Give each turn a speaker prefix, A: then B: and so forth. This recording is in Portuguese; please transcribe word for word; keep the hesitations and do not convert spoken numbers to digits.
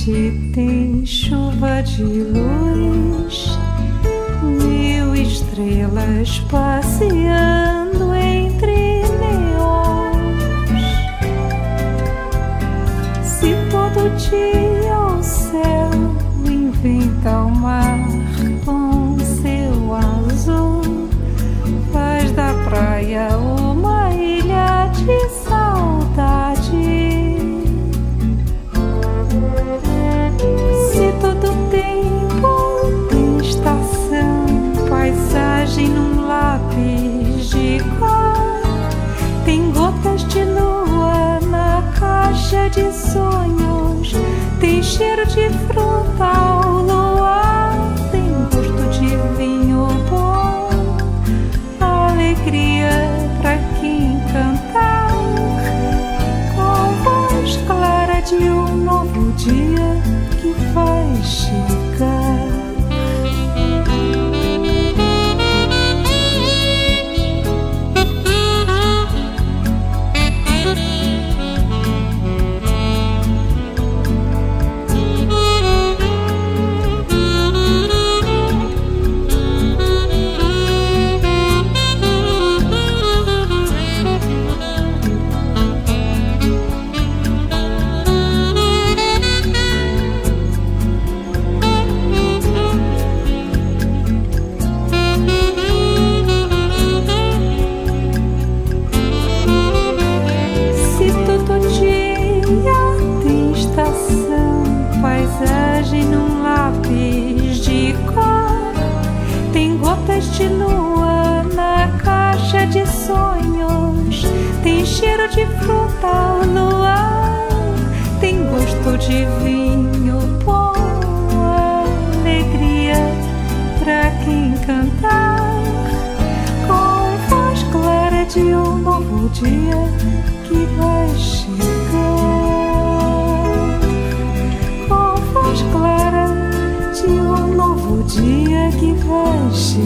A: noite tem chuva de luz, mil estrelas passeando entre neons. Se todo dia o céu inventa o mar com seu azul, faz da praia uma ilha de saudade. Se todo tempo tem estação, paisagem num lápis de cor, tem gotas de lua na caixa de sonhos, tem cheiro de fruta ao luar, tem gosto de vinho bom, alegria pra quem cantar, com voz clara de um novo dia que vai chegar. Paisagem num lápis de cor, tem gotas de lua na caixa de sonhos, tem cheiro de fruta ao luar, tem gosto de vinho bom, alegria pra quem cantar, com voz clara de um novo dia que vai chegar. Clara de um novo dia que vai chegar.